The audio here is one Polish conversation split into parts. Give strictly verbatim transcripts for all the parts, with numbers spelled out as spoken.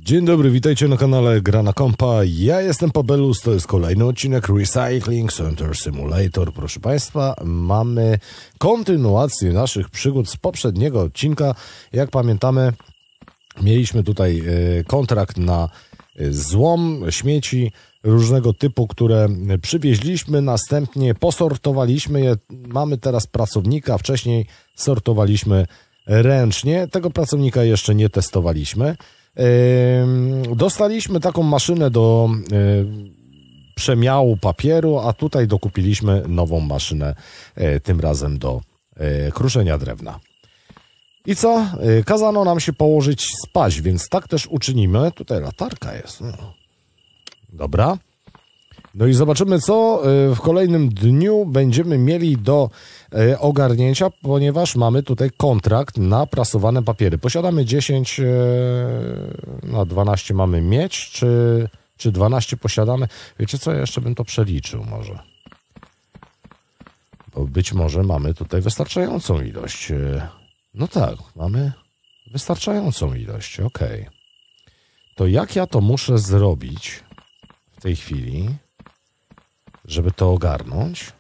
Dzień dobry, witajcie na kanale Gra na Kompa. Ja jestem Pabelus, to jest kolejny odcinek Recycling Center Simulator. Proszę Państwa, mamy kontynuację naszych przygód z poprzedniego odcinka. Jak pamiętamy, mieliśmy tutaj kontrakt na złom, śmieci różnego typu, które przywieźliśmy, następnie posortowaliśmy je. Mamy teraz pracownika, wcześniej sortowaliśmy ręcznie. Tego pracownika jeszcze nie testowaliśmy. Dostaliśmy taką maszynę do przemiału papieru, a tutaj dokupiliśmy nową maszynę, tym razem do kruszenia drewna. I co? Kazano nam się położyć spać, więc tak też uczynimy. Tutaj latarka jest. No. Dobra. No i zobaczymy, co w kolejnym dniu będziemy mieli do ogarnięcia, ponieważ mamy tutaj kontrakt na prasowane papiery. Posiadamy dziesięć, no dwanaście mamy mieć, czy, czy dwanaście posiadamy? Wiecie co, ja jeszcze bym to przeliczył może. Bo być może mamy tutaj wystarczającą ilość. No tak, mamy wystarczającą ilość, ok. To jak ja to muszę zrobić w tej chwili, żeby to ogarnąć?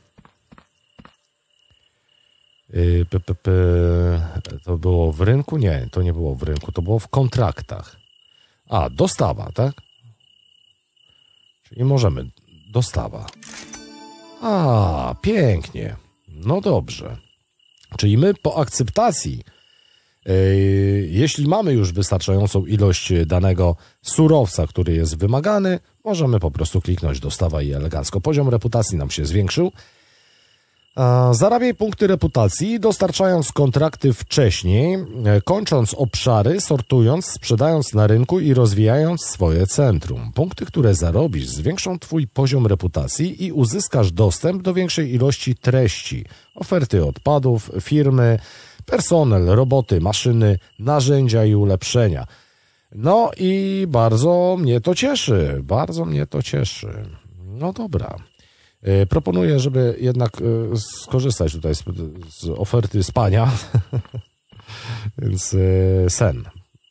Yy, p, p, p, to było w rynku? Nie, to nie było w rynku, to było w kontraktach. A, dostawa, tak? Czyli możemy, dostawa. A, pięknie. No dobrze. Czyli my po akceptacji, yy, jeśli mamy już wystarczającą ilość danego surowca, który jest wymagany, możemy po prostu kliknąć dostawa i elegancko. Poziom reputacji nam się zwiększył. Zarabiaj punkty reputacji, dostarczając kontrakty wcześniej, kończąc obszary, sortując, sprzedając na rynku i rozwijając swoje centrum. Punkty, które zarobisz, zwiększą Twój poziom reputacji i uzyskasz dostęp do większej ilości treści, oferty odpadów, firmy, personel, roboty, maszyny, narzędzia i ulepszenia. No i bardzo mnie to cieszy, bardzo mnie to cieszy. No dobra. Proponuję, żeby jednak skorzystać tutaj z, z oferty spania, więc sen.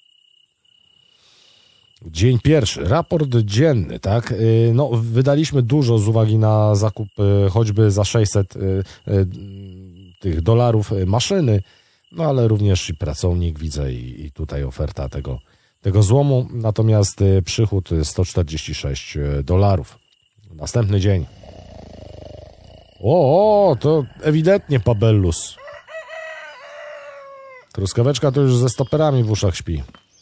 Dzień pierwszy, raport dzienny, tak? No, wydaliśmy dużo z uwagi na zakup choćby za sześćset tych dolarów maszyny, no ale również i pracownik widzę i, i tutaj oferta tego, tego złomu, natomiast przychód sto czterdzieści sześć dolarów. Następny dzień. O, o, to ewidentnie Pabellus. Truskaweczka to już ze stoperami w uszach śpi.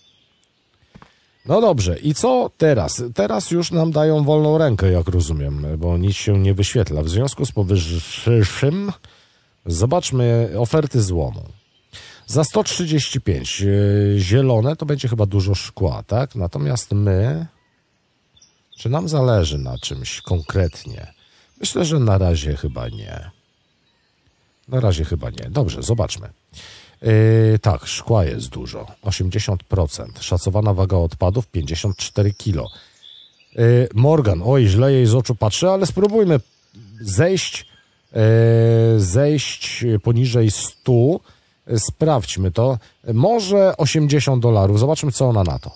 No dobrze, i co teraz? Teraz już nam dają wolną rękę, jak rozumiem, bo nic się nie wyświetla. W związku z powyższym zobaczmy oferty złomu. Za sto trzydzieści pięć zielone to będzie chyba dużo szkła, tak? Natomiast my... Czy nam zależy na czymś konkretnie? Myślę, że na razie chyba nie. Na razie chyba nie. Dobrze, zobaczmy. Yy, tak, szkła jest dużo. osiemdziesiąt procent. Szacowana waga odpadów pięćdziesiąt cztery kilo. Yy, Morgan, oj, źle jej z oczu patrzę, ale spróbujmy zejść, yy, zejść poniżej stu. Yy, sprawdźmy to. Może osiemdziesiąt dolarów. Zobaczmy, co ona na to.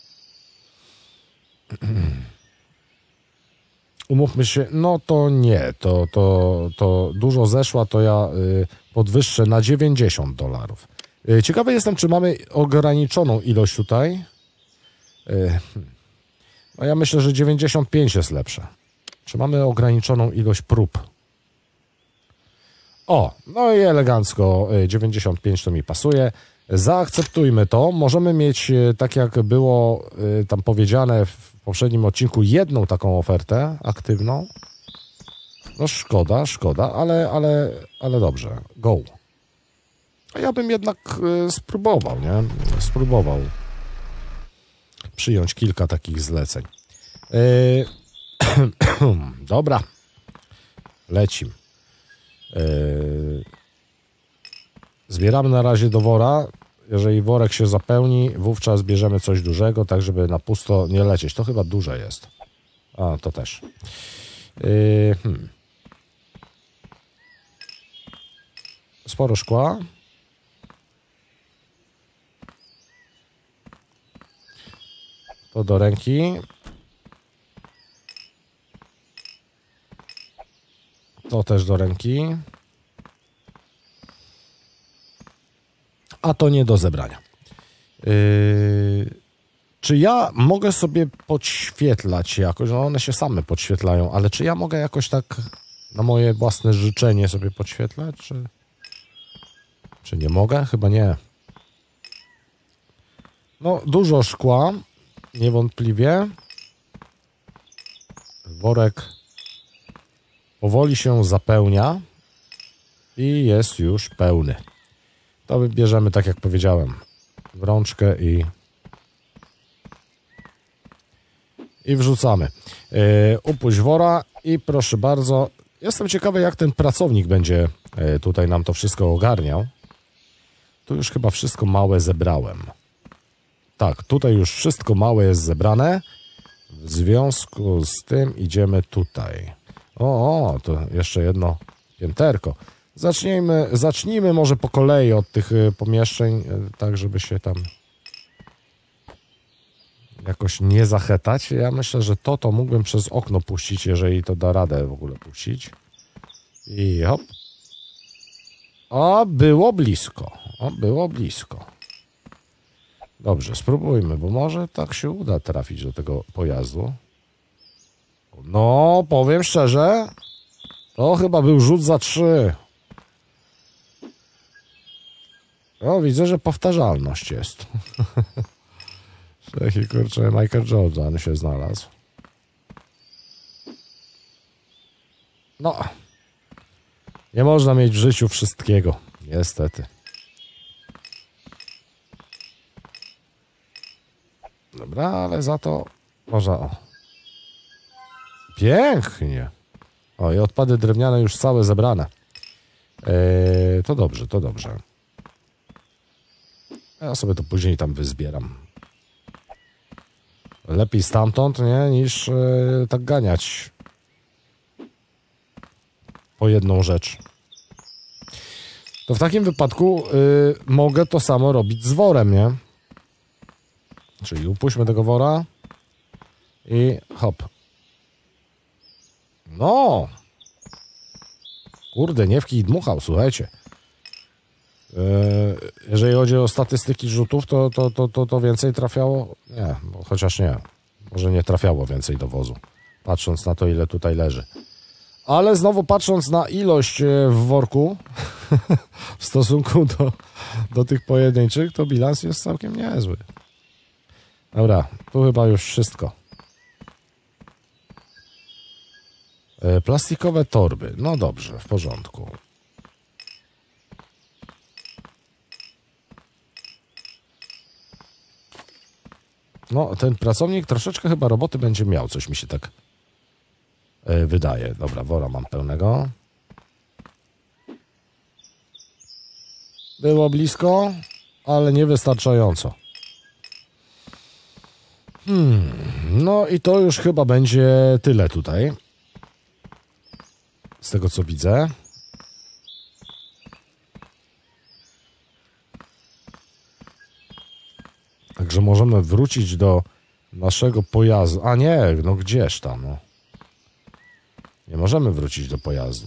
Umówmy się, no to nie, to, to, to dużo zeszła, to ja y, podwyższę na dziewięćdziesiąt dolarów. Y, ciekawy jestem, czy mamy ograniczoną ilość tutaj. Y, no ja myślę, że dziewięćdziesiąt pięć jest lepsze. Czy mamy ograniczoną ilość prób? O, no i elegancko, y, dziewięćdziesiąt pięć to mi pasuje. Zaakceptujmy to. Możemy mieć, tak jak było y, tam powiedziane w poprzednim odcinku, jedną taką ofertę aktywną. No szkoda, szkoda, ale, ale, ale dobrze. Go. A ja bym jednak y, spróbował, nie? Spróbował przyjąć kilka takich zleceń. Y, Dobra. Lecim. Y, Zbieramy na razie do wora. Jeżeli worek się zapełni, wówczas bierzemy coś dużego, tak żeby na pusto nie lecieć. To chyba duże jest. A, to też. Yy, hmm. Sporo szkła. To do ręki. To też do ręki. A to nie do zebrania. Yy... Czy ja mogę sobie podświetlać jakoś? No one się same podświetlają, ale czy ja mogę jakoś tak na moje własne życzenie sobie podświetlać? Czy, czy nie mogę? Chyba nie. No, dużo szkła, niewątpliwie. Worek powoli się zapełnia i jest już pełny. To wybierzemy, tak jak powiedziałem, w rączkę i i wrzucamy. Yy, upuść wora i proszę bardzo. Jestem ciekawy, jak ten pracownik będzie yy, tutaj nam to wszystko ogarniał. Tu już chyba wszystko małe zebrałem. Tak, tutaj już wszystko małe jest zebrane. W związku z tym idziemy tutaj. O, o, to jeszcze jedno pięterko. Zacznijmy, zacznijmy może po kolei od tych yy, pomieszczeń, yy, tak żeby się tam jakoś nie zachetać. Ja myślę, że to to mógłbym przez okno puścić, jeżeli to da radę w ogóle puścić. I hop. O, było blisko. O, było blisko. Dobrze, spróbujmy, bo może tak się uda trafić do tego pojazdu. No, powiem szczerze, to chyba był rzut za trzy. O, widzę, że powtarzalność jest. Taki, kurczę, Michael Jordan się znalazł. No. Nie można mieć w życiu wszystkiego. Niestety. Dobra, ale za to można... O. Pięknie. O, i odpady drewniane już całe zebrane. Eee, to dobrze, to dobrze. Ja sobie to później tam wyzbieram. Lepiej stamtąd, nie, niż yy, tak ganiać po jedną rzecz. To w takim wypadku yy, mogę to samo robić z worem, nie? Czyli upuśćmy tego wora i hop. No! Kurde, nie w kij dmuchał, słuchajcie. Yy, jeżeli chodzi o statystyki rzutów, to, to, to, to, to więcej trafiało? Nie, bo chociaż nie. Może nie trafiało więcej do wozu. Patrząc na to, ile tutaj leży. Ale znowu patrząc na ilość w worku w stosunku do, do tych pojedynczych, to bilans jest całkiem niezły. Dobra, tu chyba już wszystko. Yy, plastikowe torby. No dobrze, w porządku. No, ten pracownik troszeczkę chyba roboty będzie miał, coś mi się tak yy, wydaje. Dobra, wora mam pełnego. Było blisko, ale niewystarczająco. Hmm, no i to już chyba będzie tyle tutaj. Z tego co widzę. Także możemy wrócić do naszego pojazdu. A nie, no gdzież tam, no. Nie możemy wrócić do pojazdu.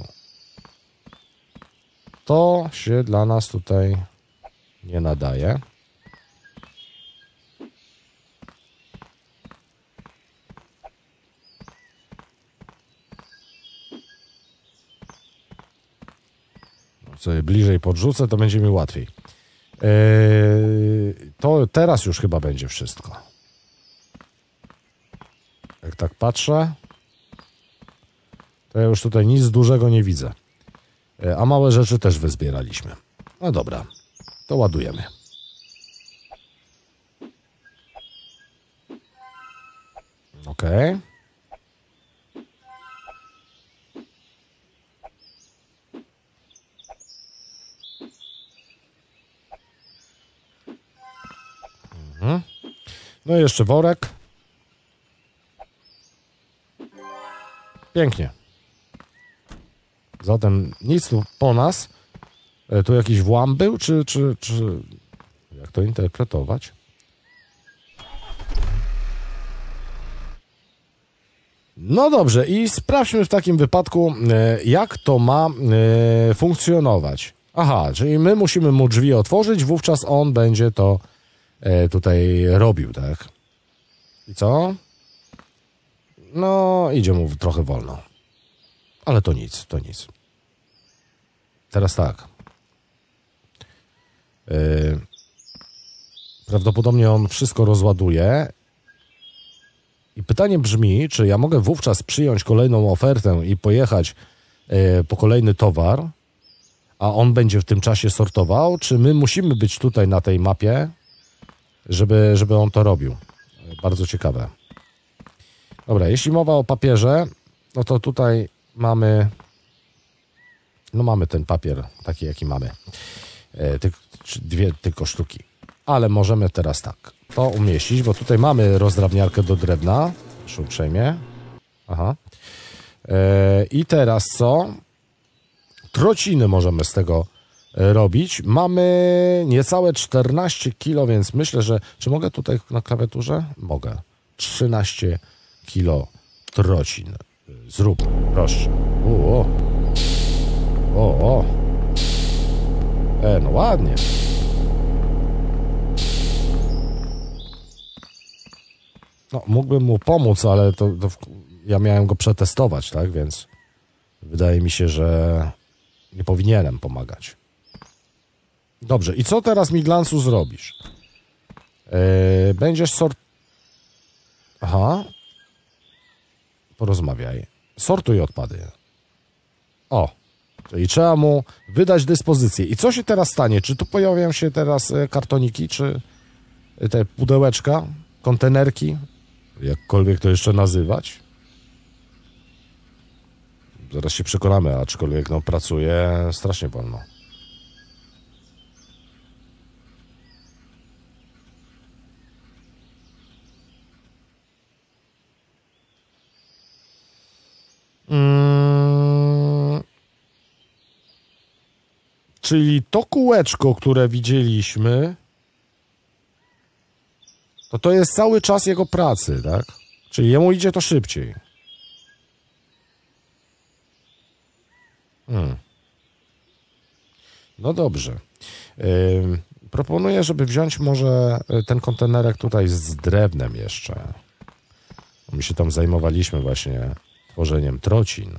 To się dla nas tutaj nie nadaje. Sobie bliżej podrzucę, to będzie mi łatwiej. Yy, to teraz już chyba będzie wszystko. Jak tak patrzę, to ja już tutaj nic dużego nie widzę. Yy, a małe rzeczy też wyzbieraliśmy. No dobra, to ładujemy. Okej. Okay. No i jeszcze worek. Pięknie. Zatem nic tu po nas. E, tu jakiś włam był, czy, czy, czy... Jak to interpretować? No dobrze, i sprawdźmy w takim wypadku, jak to ma funkcjonować. Aha, czyli my musimy mu drzwi otworzyć, wówczas on będzie to tutaj robił, tak? I co? No, idzie mu trochę wolno. Ale to nic, to nic. Teraz tak. Yy, prawdopodobnie on wszystko rozładuje. I pytanie brzmi, czy ja mogę wówczas przyjąć kolejną ofertę i pojechać yy, po kolejny towar, a on będzie w tym czasie sortował, czy my musimy być tutaj na tej mapie, żeby, żeby on to robił. Bardzo ciekawe. Dobra, jeśli mowa o papierze, no to tutaj mamy, no mamy ten papier taki, jaki mamy. E, ty, dwie tylko sztuki. Ale możemy teraz tak, to umieścić, bo tutaj mamy rozdrabniarkę do drewna. Proszę uprzejmie. Aha. E, I teraz co? Trociny możemy z tego robić. Mamy niecałe czternaście kilo, więc myślę, że... Czy mogę tutaj na klawiaturze? Mogę. trzynaście kilo trocin. Zrób, proszę. O, o, o. E, no ładnie. No, mógłbym mu pomóc, ale to, to ja miałem go przetestować, tak? Więc wydaje mi się, że nie powinienem pomagać. Dobrze, i co teraz, Miglancu, zrobisz? Yy, będziesz sort... Aha. Porozmawiaj. Sortuj odpady. O. Czyli trzeba mu wydać dyspozycję. I co się teraz stanie? Czy tu pojawią się teraz kartoniki, czy te pudełeczka, kontenerki? Jakkolwiek to jeszcze nazywać? Zaraz się przekonamy, aczkolwiek no pracuje strasznie wolno. Hmm. Czyli to kółeczko, które widzieliśmy, to to jest cały czas jego pracy, tak? Czyli jemu idzie to szybciej. Hmm. No dobrze. Yy, proponuję, żeby wziąć może ten kontenerek tutaj z drewnem jeszcze. My się tam zajmowaliśmy właśnie tworzeniem trocin.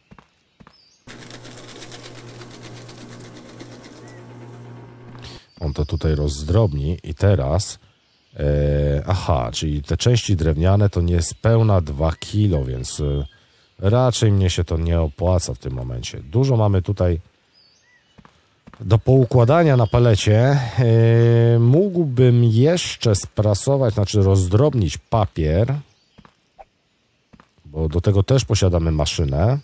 On to tutaj rozdrobni i teraz... Yy, aha, czyli te części drewniane to niespełna dwa kilo, więc... Yy, raczej mnie się to nie opłaca w tym momencie. Dużo mamy tutaj do poukładania na palecie. Yy, mógłbym jeszcze sprasować, znaczy rozdrobnić papier, bo do tego też posiadamy maszynę.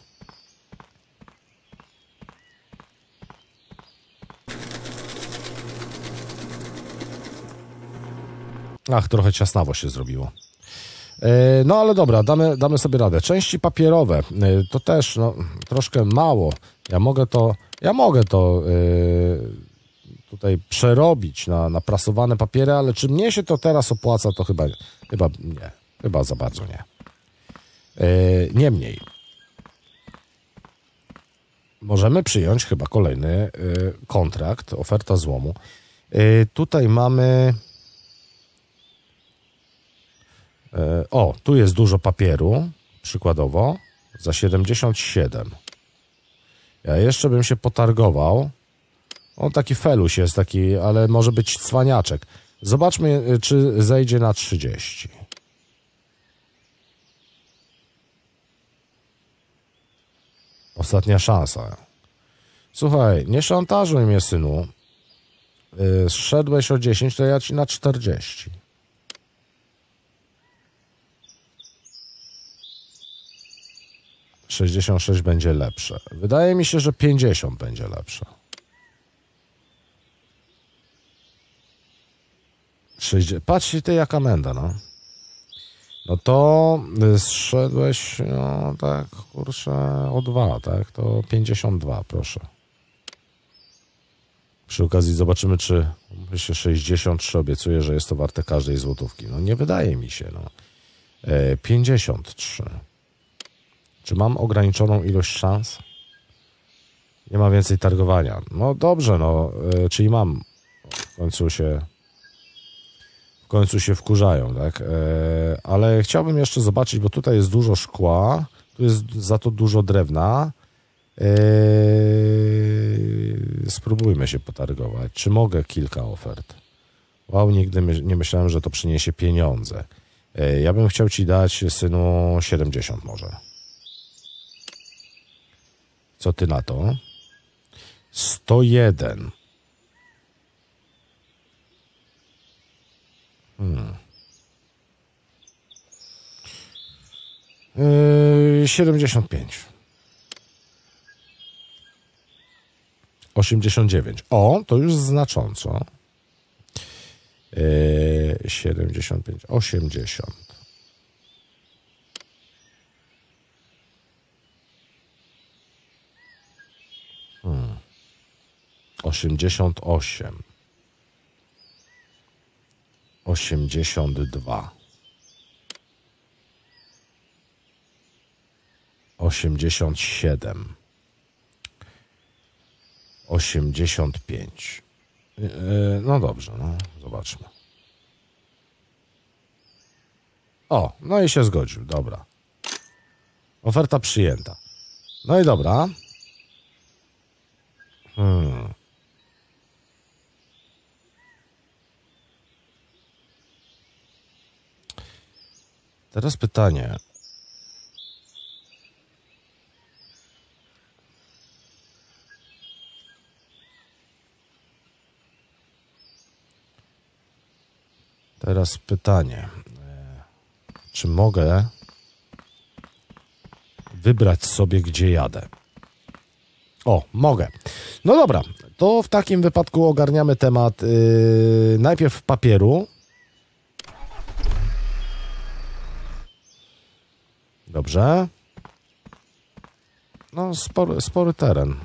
Ach, trochę ciasnawo się zrobiło. No ale dobra, damy, damy sobie radę. Części papierowe to też no, troszkę mało. Ja mogę to, ja mogę to yy, tutaj przerobić na, na prasowane papiery, ale czy mnie się to teraz opłaca, to chyba, chyba nie. Chyba za bardzo nie. Yy, niemniej możemy przyjąć chyba kolejny yy, kontrakt, oferta złomu. Yy, tutaj mamy... O, tu jest dużo papieru, przykładowo, za siedemdziesiąt siedem. Ja jeszcze bym się potargował. On taki feluś jest, taki, ale może być cwaniaczek. Zobaczmy, czy zejdzie na trzydzieści. Ostatnia szansa. Słuchaj, nie szantażuj mnie, synu. Zszedłeś o dziesięć, to ja ci na czterdzieści. sześćdziesiąt sześć będzie lepsze. Wydaje mi się, że pięćdziesiąt będzie lepsze. sześćdziesiąt. Patrzcie, ty jaka menda, no. No to zszedłeś, no tak, kurczę, o dwa, tak? To pięćdziesiąt dwa, proszę. Przy okazji zobaczymy, czy myślę, sześćdziesiąt trzy obiecuje, że jest to warte każdej złotówki. No nie wydaje mi się, no. E, pięćdziesiąt trzy. Czy mam ograniczoną ilość szans? Nie ma więcej targowania. No dobrze, no, yy, czyli mam. W końcu się w końcu się wkurzają, tak? Yy, ale chciałbym jeszcze zobaczyć, bo tutaj jest dużo szkła, tu jest za to dużo drewna. Yy, spróbujmy się potargować. Czy mogę kilka ofert? Wow, nigdy my, nie myślałem, że to przyniesie pieniądze. Yy, ja bym chciał ci dać, synu, siedemdziesiąt może. Co ty na to? sto jeden. Hmm. Yy, siedemdziesiąt pięć. osiemdziesiąt dziewięć. O, to już znacząco. Yy, siedemdziesiąt pięć. osiemdziesiąt. Hmm. osiemdziesiąt osiem. osiemdziesiąt dwa. osiemdziesiąt siedem. osiemdziesiąt pięć. Yy, no dobrze, no zobaczmy. O, no i się zgodził, dobra. Oferta przyjęta. No i dobra. Hmm. Teraz pytanie. Teraz pytanie. Czy mogę wybrać sobie, gdzie jadę? O, mogę. No dobra, to w takim wypadku ogarniamy temat yy, najpierw papieru. Dobrze. No, spory, spory teren.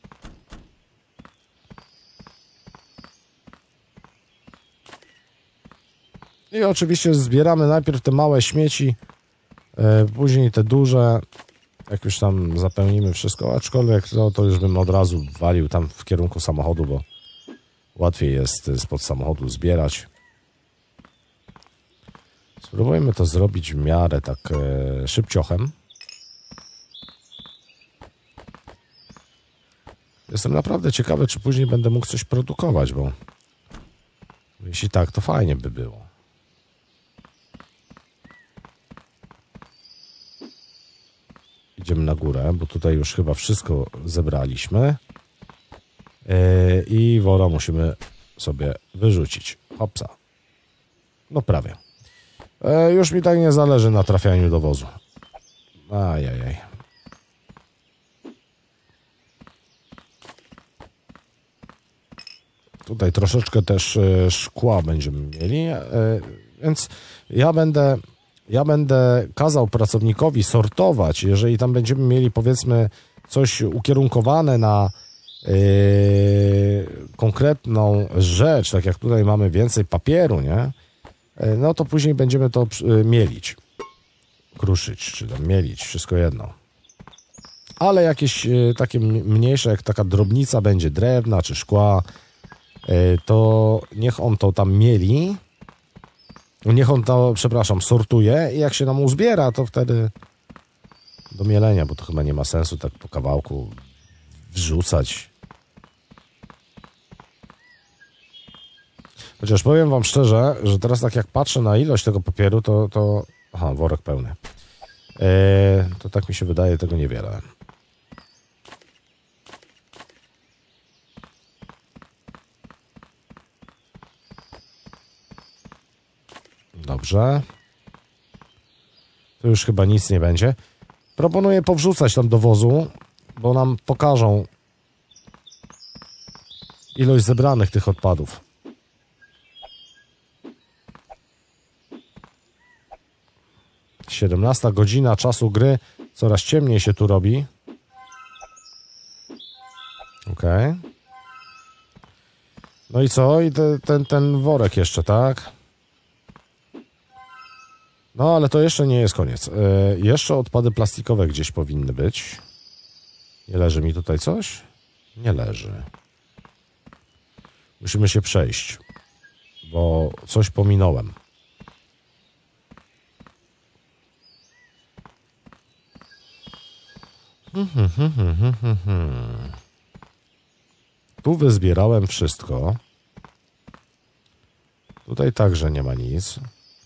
I oczywiście zbieramy najpierw te małe śmieci, yy, później te duże, jak już tam zapełnimy wszystko, aczkolwiek no, to już bym od razu walił tam w kierunku samochodu, bo łatwiej jest spod samochodu zbierać. Spróbujmy to zrobić w miarę tak e, szybciochem. Jestem naprawdę ciekawy, czy później będę mógł coś produkować, bo jeśli tak, to fajnie by było. Idziemy na górę, bo tutaj już chyba wszystko zebraliśmy. Yy, I wora musimy sobie wyrzucić. Hopsa. No prawie. Yy, już mi tak nie zależy na trafianiu do wozu. Ajajaj. Tutaj troszeczkę też yy, szkła będziemy mieli, yy, więc ja będę... Ja będę kazał pracownikowi sortować, jeżeli tam będziemy mieli, powiedzmy, coś ukierunkowane na yy, konkretną rzecz, tak jak tutaj mamy więcej papieru, nie? Yy, no to później będziemy to yy, mielić, kruszyć, czy tam mielić, wszystko jedno. Ale jakieś yy, takie mniejsze, jak taka drobnica będzie drewna czy szkła, yy, to niech on to tam mieli. Niech on to, przepraszam, sortuje i jak się nam uzbiera, to wtedy do mielenia, bo to chyba nie ma sensu tak po kawałku wrzucać. Chociaż powiem wam szczerze, że teraz tak jak patrzę na ilość tego papieru, to... to aha, worek pełny. Eee, to tak mi się wydaje, tego niewiele. Dobrze. Tu już chyba nic nie będzie. Proponuję powrzucać tam do wozu, bo nam pokażą ilość zebranych tych odpadów. siedemnasta godzina czasu gry. Coraz ciemniej się tu robi. Okej. Okay. No i co? I te, ten, ten worek jeszcze, tak? No, ale to jeszcze nie jest koniec. Yy, jeszcze odpady plastikowe gdzieś powinny być. Nie leży mi tutaj coś? Nie leży. Musimy się przejść, bo coś pominąłem. Hmm, hmm, hmm, hmm, hmm, hmm. Tu wyzbierałem wszystko. Tutaj także nie ma nic.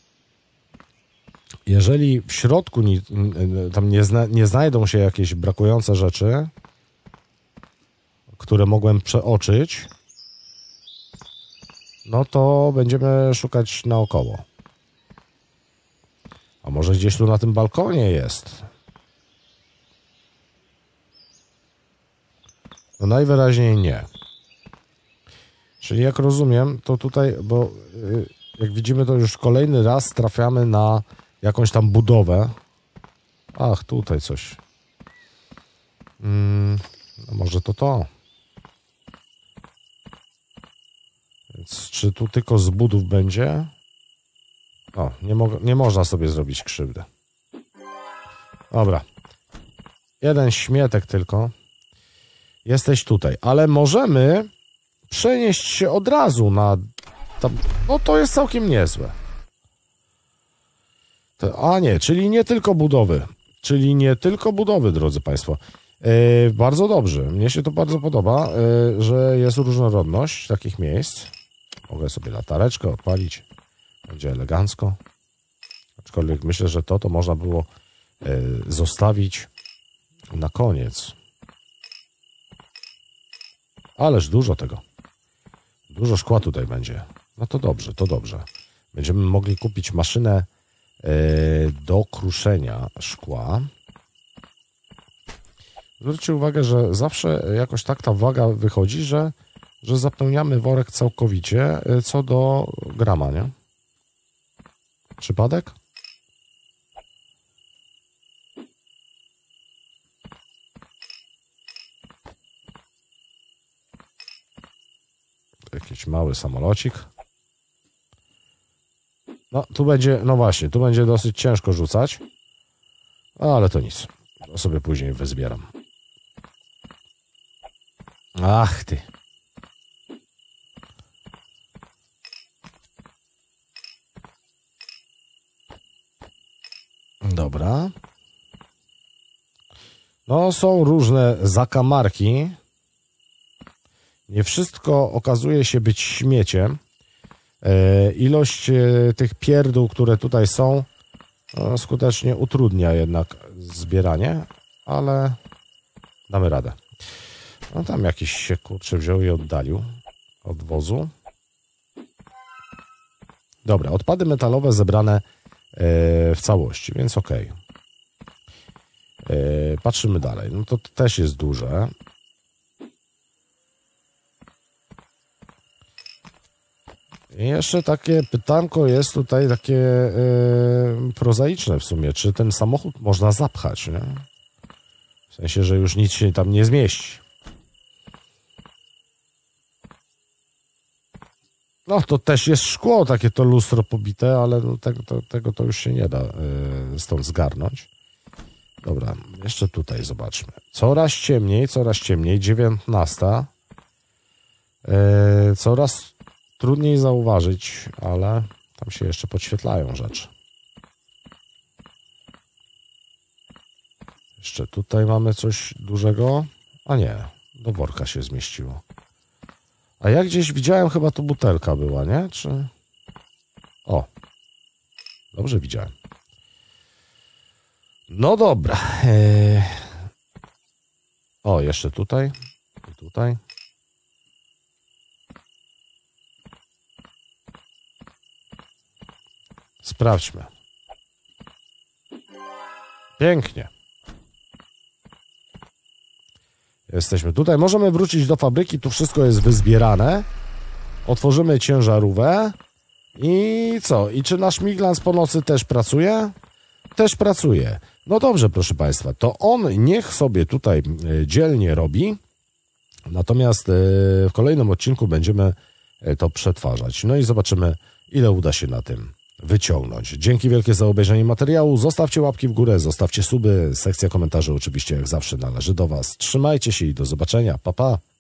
Jeżeli w środku ni, tam nie, zna, nie znajdą się jakieś brakujące rzeczy, które mogłem przeoczyć, no to będziemy szukać naokoło. A może gdzieś tu na tym balkonie jest? No najwyraźniej nie. Czyli jak rozumiem, to tutaj, bo jak widzimy, to już kolejny raz trafiamy na jakąś tam budowę. Ach, tutaj coś. Hmm, no może to to. Więc czy tu tylko z budów będzie? O, nie, mo nie można sobie zrobić krzywdy. Dobra. Jeden śmietek tylko. Jesteś tutaj, ale możemy przenieść się od razu na... Tam, no to jest całkiem niezłe. To, a nie, czyli nie tylko budowy. Czyli nie tylko budowy, drodzy Państwo. Yy, bardzo dobrze. Mnie się to bardzo podoba, yy, że jest różnorodność takich miejsc. Mogę sobie latareczkę odpalić. Będzie elegancko. Aczkolwiek myślę, że to to można było yy, zostawić na koniec. Ależ dużo tego. Dużo szkła tutaj będzie. No to dobrze, to dobrze. Będziemy mogli kupić maszynę yy, do kruszenia szkła. Zwróćcie uwagę, że zawsze jakoś tak ta waga wychodzi, że, że zapełniamy worek całkowicie yy, co do grama, nie? Przypadek? Jakiś mały samolocik. No, tu będzie, no właśnie, tu będzie dosyć ciężko rzucać. Ale to nic. To sobie później wyzbieram. Ach ty. Dobra. No, są różne zakamarki. Nie wszystko okazuje się być śmieciem. E, ilość e, tych pierdół, które tutaj są, no, skutecznie utrudnia jednak zbieranie, ale damy radę. No tam jakiś się kurczę wziął i oddalił od wozu. Dobra, odpady metalowe zebrane e, w całości, więc ok. E, patrzymy dalej. No to, to też jest duże. I jeszcze takie pytanko jest tutaj takie yy, prozaiczne w sumie. Czy ten samochód można zapchać, nie? W sensie, że już nic się tam nie zmieści. No to też jest szkło, takie to lustro pobite, ale no, tego, to, tego to już się nie da yy, stąd zgarnąć. Dobra, jeszcze tutaj zobaczmy. Coraz ciemniej, coraz ciemniej. dziewiętnasta. Yy, coraz trudniej zauważyć, ale tam się jeszcze podświetlają rzeczy. Jeszcze tutaj mamy coś dużego. A nie, do worka się zmieściło. A ja gdzieś widziałem, chyba tu butelka była, nie? Czy... O, dobrze widziałem. No dobra. Eee... O, jeszcze tutaj i tutaj. Sprawdźmy. Pięknie. Jesteśmy tutaj. Możemy wrócić do fabryki. Tu wszystko jest wyzbierane. Otworzymy ciężarówkę. I co? I czy nasz Miglans po nocy też pracuje? Też pracuje. No dobrze, proszę Państwa. To on niech sobie tutaj dzielnie robi. Natomiast w kolejnym odcinku będziemy to przetwarzać. No i zobaczymy, ile uda się na tym wyciągnąć. Dzięki wielkie za obejrzenie materiału. Zostawcie łapki w górę, zostawcie suby. Sekcja komentarzy oczywiście jak zawsze należy do Was. Trzymajcie się i do zobaczenia. Pa, pa.